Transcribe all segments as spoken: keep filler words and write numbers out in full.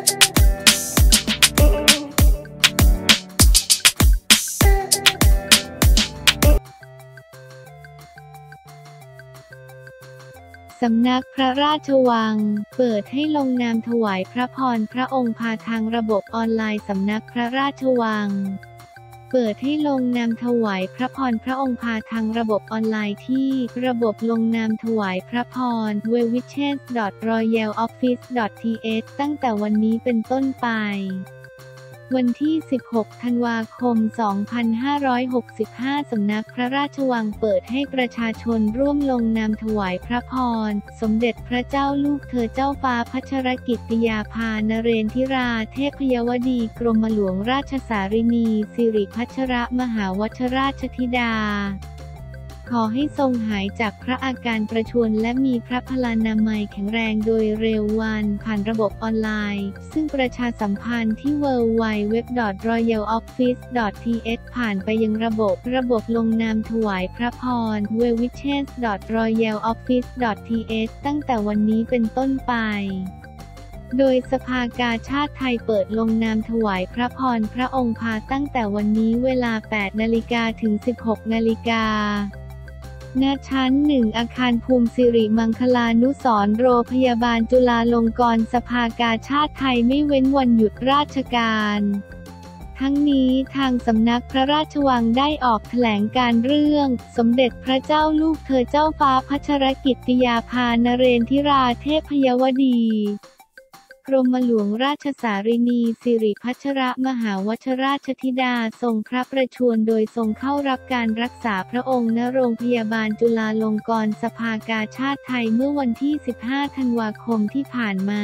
สำนักพระราชวังเปิดให้ลงนามถวายพระพรพระองค์ผ่านทางระบบออนไลน์สำนักพระราชวังเปิดให้ลงนามถวายพระพรพระองค์ผ่านทางระบบออนไลน์ที่ระบบลงนามถวายพระพร ดับเบิลยู ดับเบิลยู ดับเบิลยู ดอท รอยัล ออฟฟิศ ดอท ที เอช ตั้งแต่วันนี้เป็นต้นไปวันที่ สิบหก ธันวาคม สองพันห้าร้อยหกสิบห้า สำนักพระราชวังเปิดให้ประชาชนร่วมลงนามถวายพระพรสมเด็จพระเจ้าลูกเธอเจ้าฟ้าพัชรกิติยาภานเรนทิราเทพยวดีกรมหลวงราชสารินีสิริพัชรมหาวชราชธิดาขอให้ทรงหายจากพระอาการประชวรและมีพระพลานามัยแข็งแรงโดยเร็ววันผ่านระบบออนไลน์ซึ่งประชาสัมพันธ์ที่ ดับเบิลยู ดับเบิลยู ดับเบิลยู ดอท รอยัล ออฟฟิศ ดอท ที เอช ผ่านไปยังระบบระบบลงนามถวายพระพร ดับเบิลยู ดับเบิลยู ดับเบิลยู ดอท รอยัล ออฟฟิศ ดอท ที เอช ตั้งแต่วันนี้เป็นต้นไปโดยสภากาชาดไทยเปิดลงนามถวายพระพรพระองค์พาตั้งแต่วันนี้เวลา แปด นาฬิกาถึง สิบหก นาฬิกาณ ชั้นหนึ่งอาคารภูมิสิริมังคลานุสรณ์โรงพยาบาลจุฬาลงกรณ์สภากาชาดไทยไม่เว้นวันหยุดราชการทั้งนี้ทางสำนักพระราชวังได้ออกแถลงการเรื่องสมเด็จพระเจ้าลูกเธอเจ้าฟ้าพัชรกิติยาภานเรนทิราเทพยวดีกรมหลวงราชสารินีสิริพัชรมหาวชราชธิดาทรงพระประชวรโดยทรงเข้ารับการรักษาพระองค์ณโรงพยาบาลจุฬาลงกรณ์สภากาชาดไทยเมื่อวันที่ สิบห้า ธันวาคมที่ผ่านมา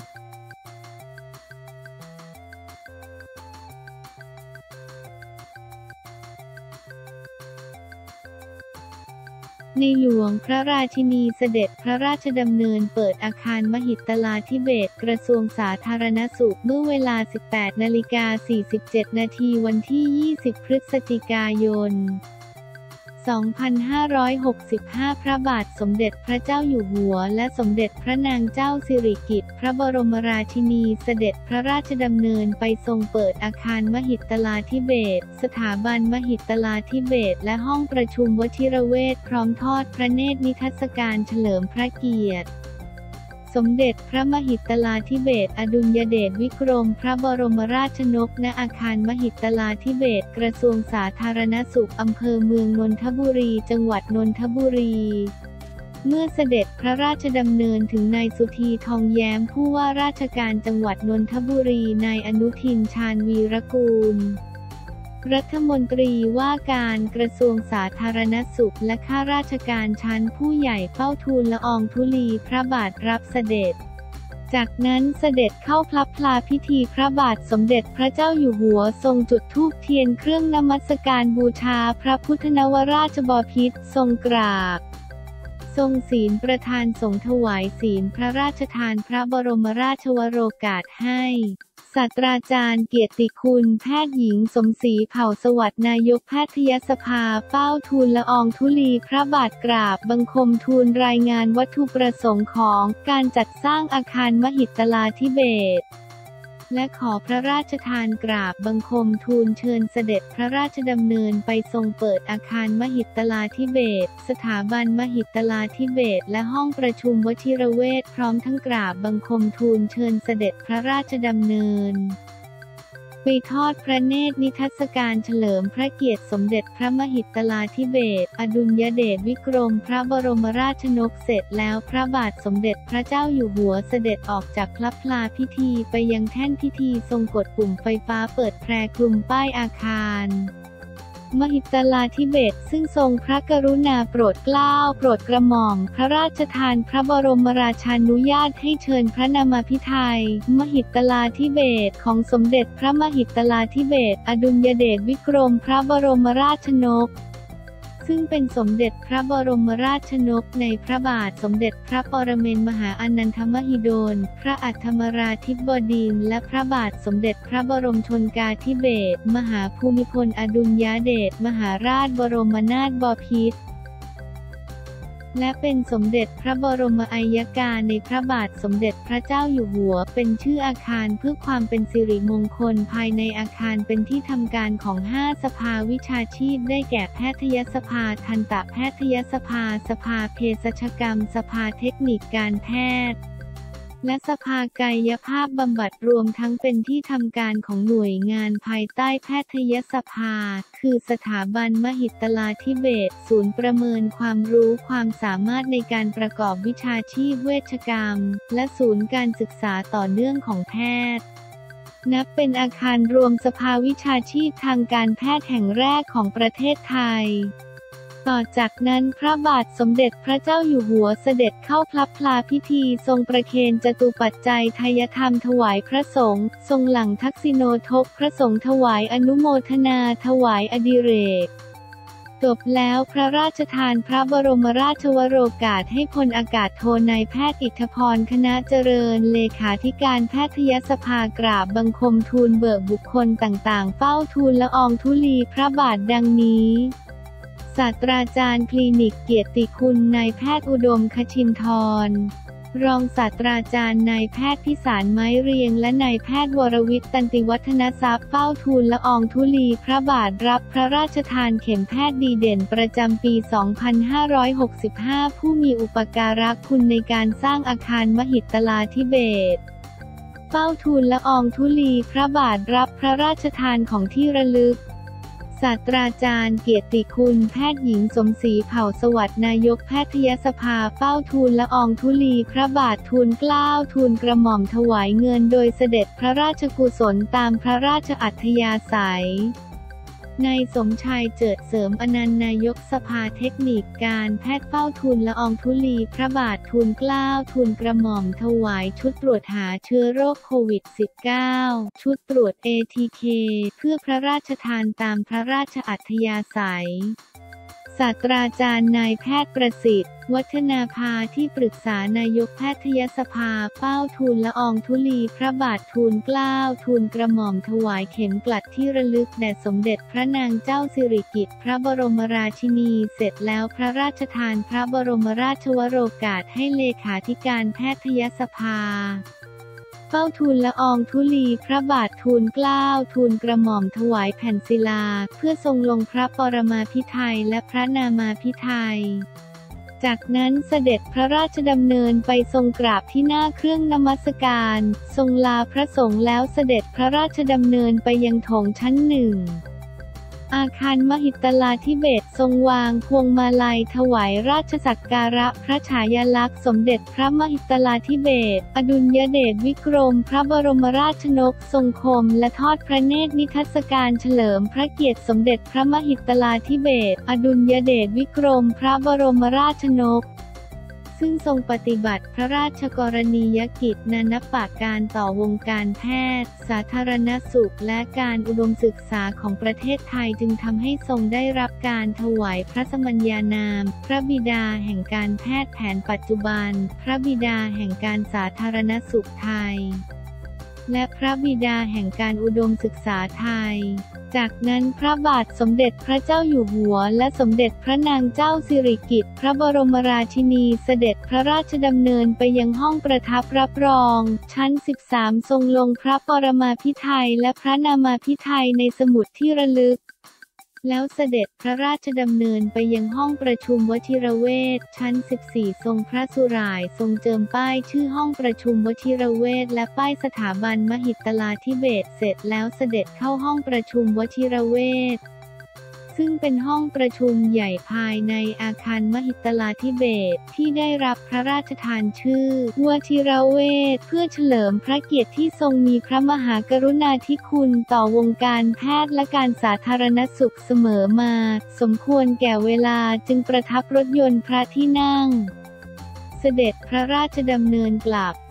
ในหลวงพระราชินีเสด็จพระราชดำเนินเปิดอาคารมหิตลาธิเบศรกระทรวงสาธารณสุขเมื่อเวลา สิบแปด นาฬิกา สี่สิบเจ็ด นาทีวันที่ ยี่สิบ พฤศจิกายน สองพันห้าร้อยหกสิบห้า พระบาทสมเด็จพระเจ้าอยู่หัวและสมเด็จพระนางเจ้าสิริกิติ์พระบรมราชินีเสด็จพระราชดำเนินไปทรงเปิดอาคารมหิตลาธิเบศรสถาบันมหิตลาธิเบศรและห้องประชุมวชิรเวชพร้อมทอดพระเนตรนิทรรศการเฉลิมพระเกียรติสมเด็จพระมหิตลาธิเบศรอดุลยเดชวิกรมพระบรมราชนกณอาคารมหิตลาธิเบศรกระทรวงสาธารณสุขอำเภอเมืองนนทบุรีจังหวัดนนทบุรีเมื่อเสด็จพระราชดำเนินถึงนายสุธีทองแย้มผู้ว่าราชการจังหวัดนนทบุรีนายอนุทินชาญวีรกูลรัฐมนตรีว่าการกระทรวงสาธารณสุขและข้าราชการชั้นผู้ใหญ่เฝ้าทูลละอองธุลีพระบาทรับเสด็จจากนั้นเสด็จเข้าพลับพลาพิธีพระบาทสมเด็จพระเจ้าอยู่หัวทรงจุดธูปเทียนเครื่องนมัสการบูชาพระพุทธนวราชบพิตรทรงกราบทรงศีลประธานสงฆ์ถวายศีลพระราชทานพระบรมราชวโรกาสให้ศาสตราจารย์เกียรติคุณแพทย์หญิงสมศรีเผ่าสวัสดิ์นายกแพทยสภาเฝ้าทูลละอองธุลีพระบาทกราบบังคมทูลรายงานวัตถุประสงค์ของการจัดสร้างอาคารมหิตลาธิเบศรและขอพระราชทานกราบบังคมทูลเชิญเสด็จพระราชดำเนินไปทรงเปิดอาคารมหิตลาธิเบศรสถาบันมหิตลาธิเบศรและห้องประชุมวชิรเวชพร้อมทั้งกราบบังคมทูลเชิญเสด็จพระราชดำเนินไปทอดพระเนตรนิทรรศการเฉลิมพระเกียรติสมเด็จพระมหิตลาธิเบศรอดุลยเดชวิกรมพระบรมราชนกเสร็จแล้วพระบาทสมเด็จพระเจ้าอยู่หัวเสด็จออกจากพลับพลาพิธีไปยังแท่นพิธีทรงกดปุ่มไฟฟ้าเปิดแพรคลุมป้ายอาคารมหิตลาธิเบศรซึ่งทรงพระกรุณาโปรดเกล้าโปรดกระหม่อมพระราชทานพระบรมราชานุญาตให้เชิญพระนามาภิไธยมหิตลาธิเบศรของสมเด็จพระมหิตลาธิเบศรอดุลยเดชวิกรมพระบรมราชนกซึ่งเป็นสมเด็จพระบรมราชนกในพระบาทสมเด็จพระปรเมนมหาอนันทมหิดลพระอัฏฐมราธิบดินทร์และพระบาทสมเด็จพระบรมชนกาธิเบศรมหาภูมิพลอดุลยเดชมหาราชบรมนาถบพิตรและเป็นสมเด็จพระบรมอัยการในพระบาทสมเด็จพระเจ้าอยู่หัวเป็นชื่ออาคารเพื่อความเป็นสิริมงคลภายในอาคารเป็นที่ทำการของห้าสภาวิชาชีพได้แก่แพทยสภาทันตแพทยสภาสภาเภสัชกรรมสภาเทคนิคการแพทย์และสภากายภาพบำบัดรวมทั้งเป็นที่ทำการของหน่วยงานภายใต้แพทยสภาคือสถาบันมหิตลาธิเบศรศูนย์ประเมินความรู้ความสามารถในการประกอบวิชาชีพเวชกรรมและศูนย์การศึกษาต่อเนื่องของแพทย์นับเป็นอาคารรวมสภาวิชาชีพทางการแพทย์แห่งแรกของประเทศไทยต่อจากนั้นพระบาทสมเด็จพระเจ้าอยู่หัวเสด็จเข้าพลับพลาพิธีทรงประเคนจตุปัจจัยทายธรรมถวายพระสงฆ์ทรงหลั่งทักษิโนทกพระสงฆ์ถวายอนุโมทนาถวายอดิเรกจบแล้วพระราชทานพระบรมราชวโรกาสให้พลอากาศโทนายแพทย์อิทธพรคณะเจริญเลขาธิการแพทยสภากราบบังคมทูลเบิกบุคคลต่างๆเฝ้าทูลละอองธุลีพระบาทดังนี้ศาสตราจารย์คลินิกเกียรติคุณนายแพทย์อุดมคชินทร์รองศาสตราจารย์นายแพทย์พิสารไม้เรียงและนายแพทย์วรวิทย์ตันติวัฒนทรัพย์เฝ้าทูลละอองธุลีพระบาทรับพระราชทานเข็มแพทย์ดีเด่นประจำปี สองพันห้าร้อยหกสิบห้า ผู้มีอุปการะคุณในการสร้างอาคารมหิตลาธิเบศรเฝ้าทูลละอองธุลีพระบาทรับพระราชทานของที่ระลึกศาสตราจารย์เกียรติคุณแพทย์หญิงสมศรีเผ่าสวัสดิ์นายกแพทยสภาเฝ้าทูลละอองธุลีพระบาททูลเกล้าทูลกระหม่อมถวายเงินโดยเสด็จพระราชกุศลตามพระราชอัธยาศัยนายสมชายเจิดเสริมอนันต์นายกสภาเทคนิคการแพทย์เฝ้าทูลละอองธุลีพระบาททูลเกล้าทูลกระหม่อมถวายชุดตรวจหาเชื้อโรคโควิด สิบเก้า ชุดตรวจ เอ ที เค เพื่อพระราชทานตามพระราชอัธยาศัยศาสตราจารย์นายแพทย์ประสิทธิ์วัฒนาภาที่ปรึกษานายกแพทยสภาเฝ้าทูลละอองธุลีพระบาททูลเกล้าทูลกระหม่อมถวายเข็มกลัดที่ระลึกแด่สมเด็จพระนางเจ้าสิริกิติ์พระบรมราชินีเสร็จแล้วพระราชทานพระบรมราชวโรกาสให้เลขาธิการแพทยสภาเฝ้าทูลละอองธุลีพระบาททูลเกล้าทูลกระหม่อมถวายแผ่นศิลาเพื่อทรงลงพระปรมาภิไธยและพระนามาภิไธยจากนั้นเสด็จพระราชดำเนินไปทรงกราบที่หน้าเครื่องนมัสการทรงลาพระสงฆ์แล้วเสด็จพระราชดำเนินไปยังโถงชั้นหนึ่งอาคารมหิตลาธิเบศรทรงวางพวงมาลัยถวายราชสักการะพระฉายาลักษณ์สมเด็จพระมหิตลาธิเบศรอดุลยเดชวิกรมพระบรมราชชนกทรงคมและทอดพระเนตรนิทรรศการเฉลิมพระเกียรติสมเด็จพระมหิตลาธิเบศรอดุลยเดชวิกรมพระบรมราชชนกซึ่งทรงปฏิบัติพระราชกรณียกิจนานาปการต่อวงการแพทย์สาธารณสุขและการอุดมศึกษาของประเทศไทยจึงทำให้ทรงได้รับการถวายพระสมัญญานามพระบิดาแห่งการแพทย์แผนปัจจุบันพระบิดาแห่งการสาธารณสุขไทยและพระบิดาแห่งการอุดมศึกษาไทยจากนั้นพระบาทสมเด็จพระเจ้าอยู่หัวและสมเด็จพระนางเจ้าสิริกิติ์พระบรมราชินีเสด็จพระราชดำเนินไปยังห้องประทับรับรองชั้น สิบสาม ทรงลงพระปรมาภิไธยและพระนามาภิไธยในสมุดที่ระลึกแล้วเสด็จพระราชดำเนินไปยังห้องประชุมวชิรเวชชั้น สิบสี่ ทรงพระสุร่ายทรงเจิมป้ายชื่อห้องประชุมวชิรเวชและป้ายสถาบันมหิตลาธิเบศรเสร็จแล้วเสด็จเข้าห้องประชุมวชิรเวชซึ่งเป็นห้องประชุมใหญ่ภายในอาคารมหิตลาธิเบศรที่ได้รับพระราชทานชื่อวชิรเวชเพื่อเฉลิมพระเกียรติที่ทรงมีพระมหากรุณาธิคุณต่อวงการแพทย์และการสาธารณสุขเสมอมาสมควรแก่เวลาจึงประทับรถยนต์พระที่นั่งเสด็จพระราชดำเนินกลับ